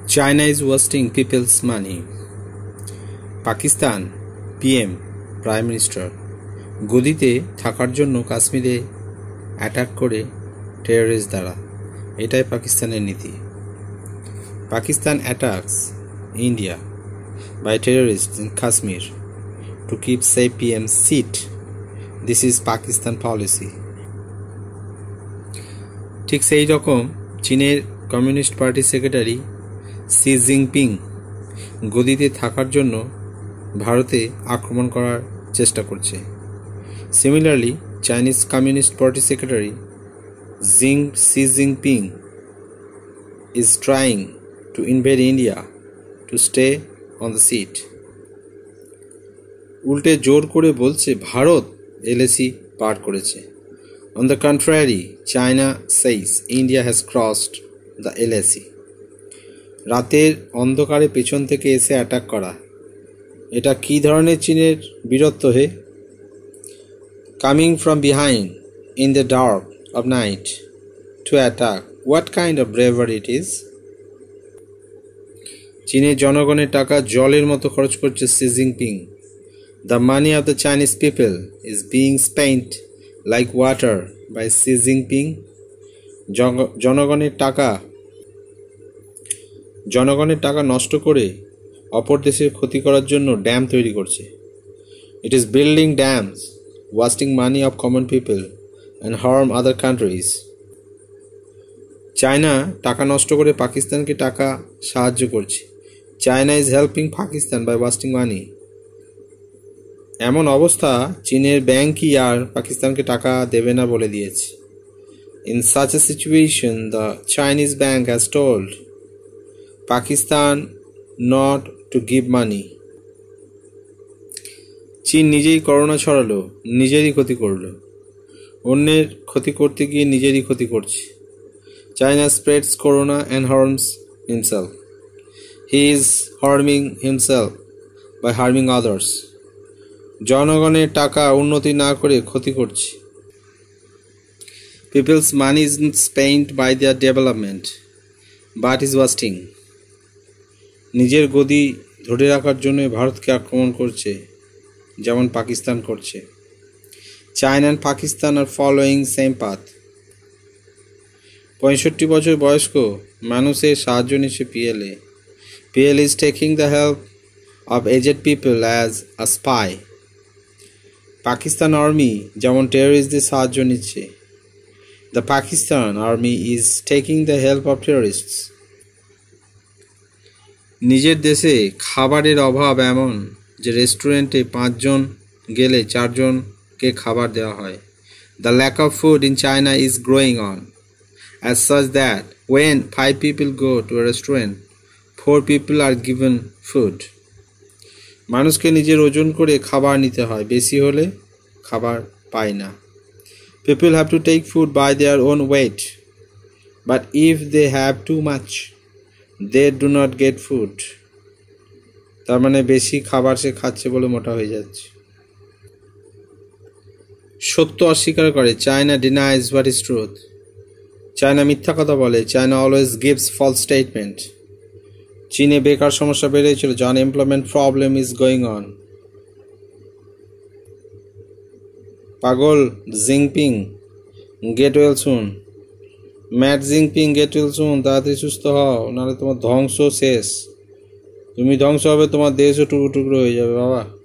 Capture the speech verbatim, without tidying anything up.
China is wasting people's money. Pakistan PM prime minister গদিতে থাকার জন্য কাশ্মীরে অ্যাটাক করে টেররিস্ট দ্বারা, এটাই পাকিস্তানের নীতি। Pakistan attacks India by terrorists in Kashmir to keep safe P M's seat. This is Pakistan policy. ঠিক সেই রকম চীনের communist party secretary Xi Jinping গদিতে থাকার জন্য ভারতে আক্রমণ করার চেষ্টা করছে। Similarly Chinese communist party secretary জিং Xi Jinping is trying to invade India to stay on the seat. উল্টে জোর করে বলছে ভারত এলএসি পার করেছে। On the contrary, China says India has crossed the L A C. রাতের অন্ধকারে পেছন থেকে এসে অ্যাটাক করা, এটা কি ধরনের চীনের বীরত্ব হে? Coming from behind in the dark of night to attack, what kind of bravery it is? চীনের জনগণের টাকা জলের মতো খরচ করছে Xi Jinping. The money of the Chinese people is being spent like water by Xi Jinping. জনগণের টাকা জনগণের টাকা নষ্ট করে অপর দেশের ক্ষতি করার জন্য ড্যাম তৈরি করছে। It is building dams, wasting money of common people and harm other countries. China টাকা নষ্ট করে পাকিস্তানকে টাকা সাহায্য করছে। China is helping Pakistan by wasting money. এমন অবস্থা চীনের ব্যাংকই আর পাকিস্তানকে টাকা দেবে না বলে দিয়েছে। In such a situation, the Chinese bank has told Pakistan not to give money. চীন নিজেই করোনা ছড়ালো, নিজেরই ক্ষতি করলো। অন্যের ক্ষতি করতে গিয়ে নিজেরই ক্ষতি করছে। China spreads corona and harms himself. He is harming himself by harming others. জনগণের টাকা উন্নতি না করে ক্ষতি করছে। People's money isn't spent by their development, but is wasting. নিজের গদি ধরে রাখার জন্য ভারতকে আক্রমণ করছে, যেমন পাকিস্তান করছে। China and Pakistan are following same path. পঁয়ষট্টি বছর বয়স্ক মানুষের সাহায্য নিচ্ছে PLA. P L is taking the help of aged people as a spy. Pakistan army যেমন টেররিস্টদের সাহায্য নিচ্ছে। The Pakistan army is taking the help of terrorists. নিজের দেশে খাবারের অভাব এমন যে রেস্টুরেন্টে পাঁচজন গেলে চারজনকে খাবার দেওয়া হয়। The lack of food in China is growing on, as such that when five people go to a restaurant, four people are given food. মানুষকে নিজের ওজন করে খাবার নিতে হয়, বেশি হলে খাবার পায় না। People have to take food by their own weight, but if they have too much, they do not get food. তার মানে বেশি খাবার সে খাচ্ছে বলে মোটা হয়ে যাচ্ছে। সত্য অস্বীকার করে, China denies what is truth. China মিথ্যা কথা বলে, China always gives false statement. চীনে বেকার সমস্যা বেড়েছিল, unemployment problem is going on. পাগল Jinping get well soon, mad Jinping get well soon, তাড়াতাড়ি সুস্থ হও, নাহলে তোমার ধ্বংস শেষ। তুমি ধ্বংস হবে, তোমার দেশও টুকরো টুকরো হয়ে যাবে বাবা।